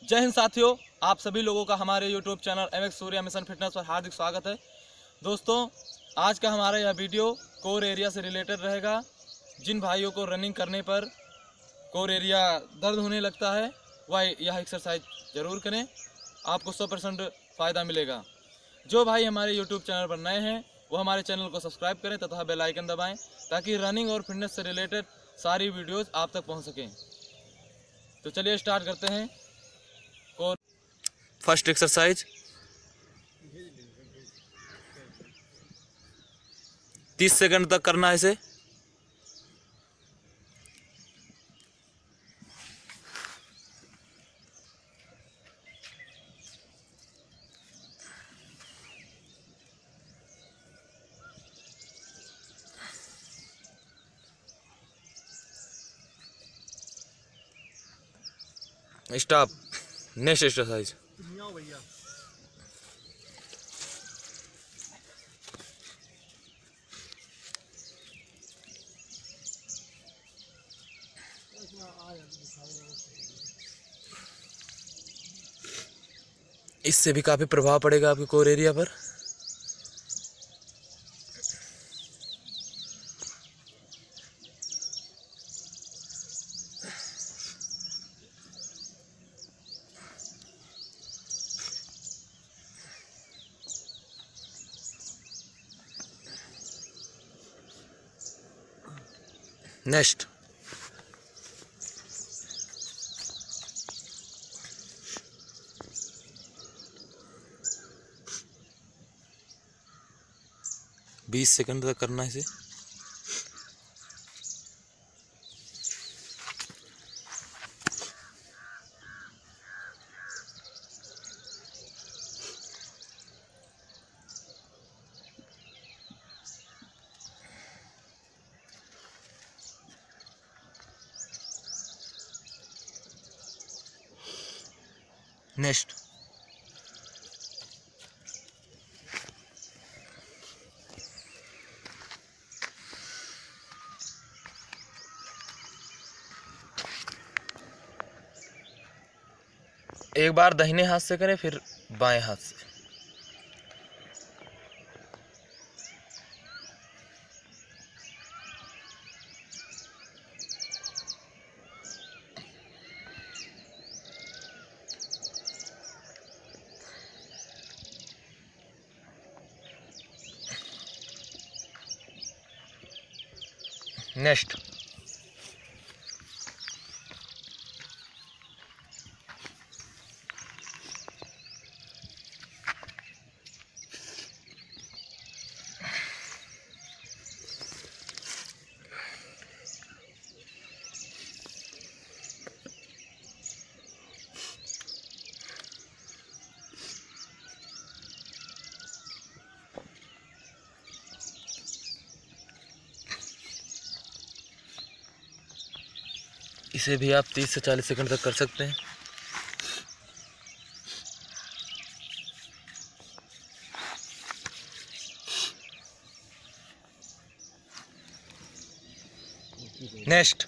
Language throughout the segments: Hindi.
जय हिंद साथियों, आप सभी लोगों का हमारे YouTube channel MX Surya mission fitness पर हार्दिक स्वागत है। दोस्तों, आज का हमारा यह वीडियो कोर एरिया से रिलेटेड रहेगा। जिन भाइयों को रनिंग करने पर कोर एरिया दर्द होने लगता है वह यह एक्सरसाइज ज़रूर करें, आपको 100% फ़ायदा मिलेगा। जो भाई हमारे YouTube चैनल पर नए हैं वो हमारे चैनल को सब्सक्राइब करें तथा बेल आइकन दबाएँ ताकि रनिंग और फिटनेस से रिलेटेड सारी वीडियोज़ आप तक पहुँच सकें। तो चलिए स्टार्ट करते हैं। फर्स्ट एक्सरसाइज 30 सेकंड तक करना है इसे। स्टॉप। Next exercise. इससे भी काफी प्रभाव पड़ेगा आपके कोर एरिया पर। नेक्स्ट। बीस सेकंड तक करना है इसे। नेक्स्ट। एक बार दाहिने हाथ से करें फिर बाएं हाथ से। नेक्स्ट। इसे भी आप 30 से 40 सेकंड तक कर सकते हैं। नेक्स्ट।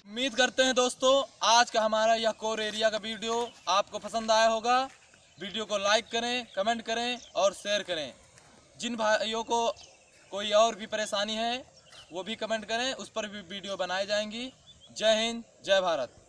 उम्मीद करते हैं दोस्तों आज का हमारा यह कोर एरिया का वीडियो आपको पसंद आया होगा। वीडियो को लाइक करें, कमेंट करें और शेयर करें। जिन भाइयों को कोई और भी परेशानी है वो भी कमेंट करें, उस पर भी वीडियो बनाई जाएंगी। जय हिंद, जय भारत।